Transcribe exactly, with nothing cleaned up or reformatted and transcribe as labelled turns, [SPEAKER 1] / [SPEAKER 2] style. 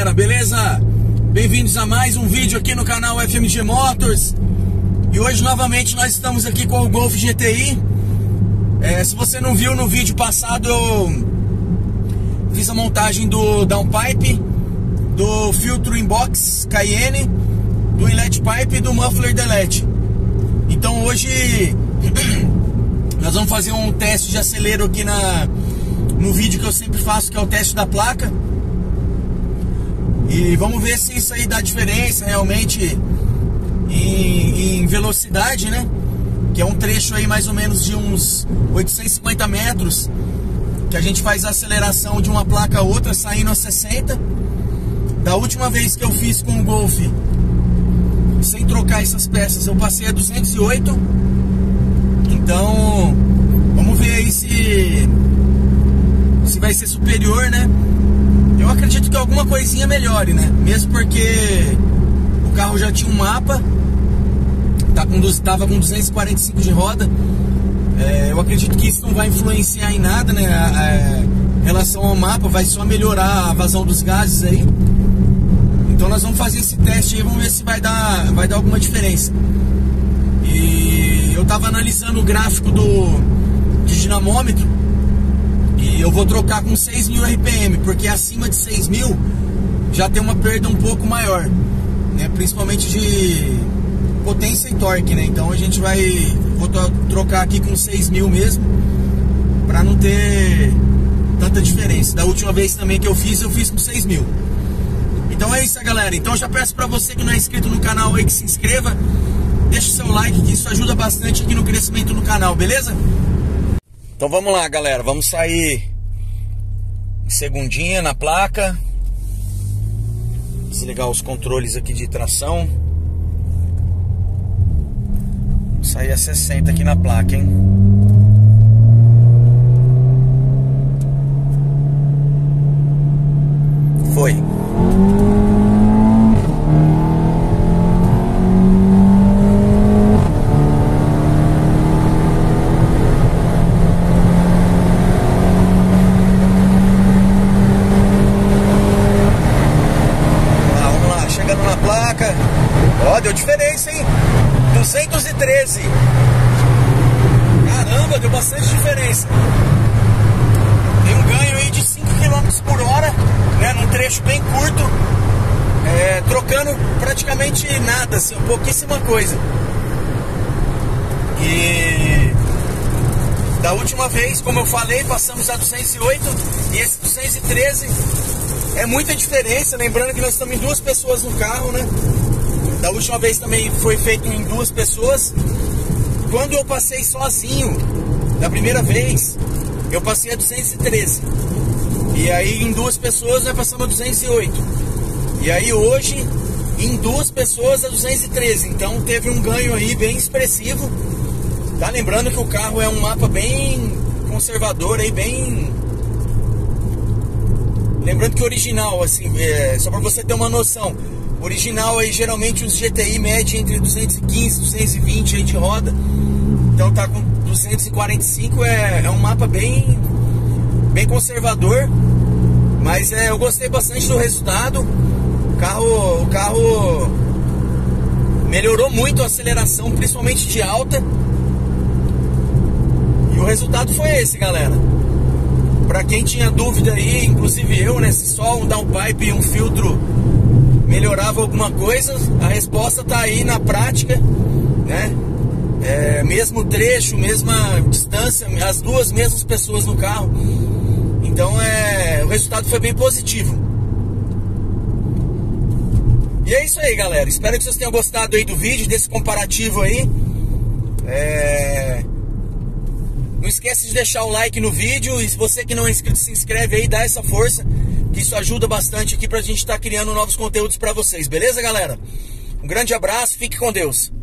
[SPEAKER 1] galera, beleza? Bem-vindos a mais um vídeo aqui no canal F M G Motors. E hoje novamente nós estamos aqui com o Golf G T I. é, Se você não viu no vídeo passado, eu fiz a montagem do downpipe, do filtro inbox Cayenne, do inlet pipe e do muffler delete. Então hoje nós vamos fazer um teste de acelero aqui na, no vídeo que eu sempre faço, que é o teste da placa. E vamos ver se isso aí dá diferença realmente em, em velocidade, né? Que é um trecho aí mais ou menos de uns oitocentos e cinquenta metros, que a gente faz a aceleração de uma placa a outra saindo a sessenta. Da última vez que eu fiz com o Golf, sem trocar essas peças, eu passei a duzentos e oito. Então vamos ver aí se, se vai ser superior, né? Eu acredito que alguma coisinha melhore, né? Mesmo porque o carro já tinha um mapa, tá com, tava com duzentos e quarenta e cinco de roda. é, Eu acredito que isso não vai influenciar em nada, né? A, a, em relação ao mapa, vai só melhorar a vazão dos gases aí. Então nós vamos fazer esse teste aí, vamos ver se vai dar, vai dar alguma diferença. E eu tava analisando o gráfico do de dinamômetro, e eu vou trocar com seis mil R P M, porque acima de seis mil já tem uma perda um pouco maior, né? Principalmente de potência e torque, né? Então a gente vai, vou trocar aqui com seis mil mesmo, para não ter tanta diferença. Da última vez também que eu fiz, eu fiz com seis mil. Então é isso, galera. Então eu já peço para você que não é inscrito no canal aí que se inscreva, deixa o seu like, que isso ajuda bastante aqui no crescimento do canal, beleza? Então vamos lá, galera, vamos sair em segundinha na placa. Desligar os controles aqui de tração. Sair a sessenta aqui na placa, hein? Foi. Ó, deu diferença, hein? duzentos e treze. Caramba, deu bastante diferença. Tem um ganho aí de cinco quilômetros por hora, né? Num trecho bem curto, é, trocando praticamente nada, assim, pouquíssima coisa. E da última vez, como eu falei, passamos a duzentos e oito, e esse duzentos e treze é muita diferença. Lembrando que nós estamos em duas pessoas no carro, né? Da última vez também foi feito em duas pessoas. Quando eu passei sozinho, da primeira vez, eu passei a duzentos e treze. E aí em duas pessoas nós passamos a duzentos e oito. E aí hoje, em duas pessoas, a duzentos e treze. Então teve um ganho aí bem expressivo. Tá lembrando que o carro é um mapa bem conservador aí, bem... Lembrando que original, assim, é... só pra você ter uma noção, original aí, geralmente os G T I mede entre duzentos e quinze, duzentos e vinte aí de roda. Então tá com duzentos e quarenta e cinco, é, é um mapa bem, bem conservador. Mas é, eu gostei bastante do resultado. O carro, o carro melhorou muito a aceleração, principalmente de alta. E o resultado foi esse, galera. Pra quem tinha dúvida aí, inclusive eu, né, se só um downpipe e um filtro melhorava alguma coisa, a resposta tá aí na prática, né? É, mesmo trecho, mesma distância, as duas mesmas pessoas no carro. Então é, o resultado foi bem positivo. E é isso aí, galera. Espero que vocês tenham gostado aí do vídeo, desse comparativo aí. É... Não esquece de deixar o like no vídeo. E se você que não é inscrito, se inscreve aí, dá essa força, que isso ajuda bastante aqui pra gente estar criando novos conteúdos pra vocês, beleza, galera? Um grande abraço, fique com Deus.